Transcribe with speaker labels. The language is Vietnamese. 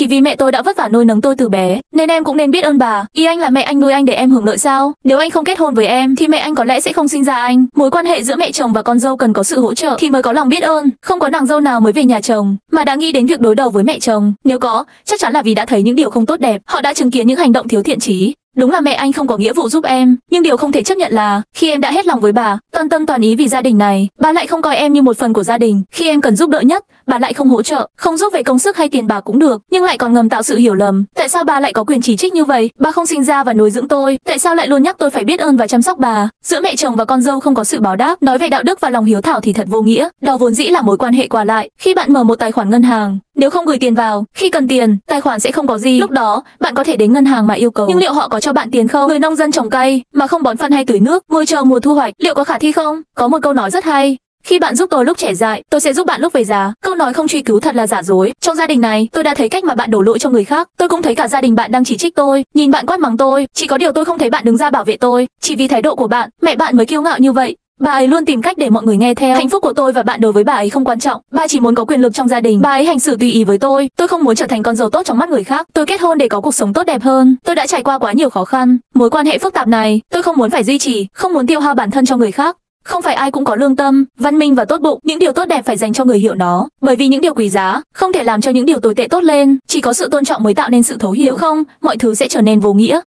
Speaker 1: chỉ vì mẹ tôi đã vất vả nuôi nấng tôi từ bé, nên em cũng nên biết ơn bà. Ý anh là mẹ anh nuôi anh để em hưởng lợi sao? Nếu anh không kết hôn với em thì mẹ anh có lẽ sẽ không sinh ra anh. Mối quan hệ giữa mẹ chồng và con dâu cần có sự hỗ trợ thì mới có lòng biết ơn. Không có nàng dâu nào mới về nhà chồng mà đã nghĩ đến việc đối đầu với mẹ chồng. Nếu có, chắc chắn là vì đã thấy những điều không tốt đẹp, họ đã chứng kiến những hành động thiếu thiện chí. Đúng là mẹ anh không có nghĩa vụ giúp em, nhưng điều không thể chấp nhận là khi em đã hết lòng với bà, toàn tâm toàn ý vì gia đình này, bà lại không coi em như một phần của gia đình. Khi em cần giúp đỡ nhất, bà lại không hỗ trợ, không giúp về công sức hay tiền bạc cũng được, nhưng lại còn ngầm tạo sự hiểu lầm. Tại sao bà lại có quyền chỉ trích như vậy? Bà không sinh ra và nuôi dưỡng tôi, tại sao lại luôn nhắc tôi phải biết ơn và chăm sóc bà? Giữa mẹ chồng và con dâu không có sự báo đáp, nói về đạo đức và lòng hiếu thảo thì thật vô nghĩa. Đó vốn dĩ là mối quan hệ qua lại. Khi bạn mở một tài khoản ngân hàng, nếu không gửi tiền vào, khi cần tiền, tài khoản sẽ không có gì. Lúc đó, bạn có thể đến ngân hàng mà yêu cầu, nhưng liệu họ có cho bạn tiền không? Người nông dân trồng cây mà không bón phân hay tưới nước, ngồi chờ mùa thu hoạch, liệu có khả thi không? Có một câu nói rất hay: khi bạn giúp tôi lúc trẻ dại, tôi sẽ giúp bạn lúc về già. Câu nói không truy cứu thật là giả dối. Trong gia đình này, tôi đã thấy cách mà bạn đổ lỗi cho người khác. Tôi cũng thấy cả gia đình bạn đang chỉ trích tôi, nhìn bạn quát mắng tôi. Chỉ có điều tôi không thấy bạn đứng ra bảo vệ tôi. Chỉ vì thái độ của bạn, mẹ bạn mới kiêu ngạo như vậy. Bà ấy luôn tìm cách để mọi người nghe theo. Hạnh phúc của tôi và bạn đối với bà ấy không quan trọng. Bà chỉ muốn có quyền lực trong gia đình. Bà ấy hành xử tùy ý với tôi. Tôi không muốn trở thành con dâu tốt trong mắt người khác. Tôi kết hôn để có cuộc sống tốt đẹp hơn. Tôi đã trải qua quá nhiều khó khăn. Mối quan hệ phức tạp này, tôi không muốn phải duy trì, không muốn tiêu hao bản thân cho người khác. Không phải ai cũng có lương tâm, văn minh và tốt bụng. Những điều tốt đẹp phải dành cho người hiểu nó, bởi vì những điều quý giá không thể làm cho những điều tồi tệ tốt lên. Chỉ có sự tôn trọng mới tạo nên sự thấu hiểu, không mọi thứ sẽ trở nên vô nghĩa.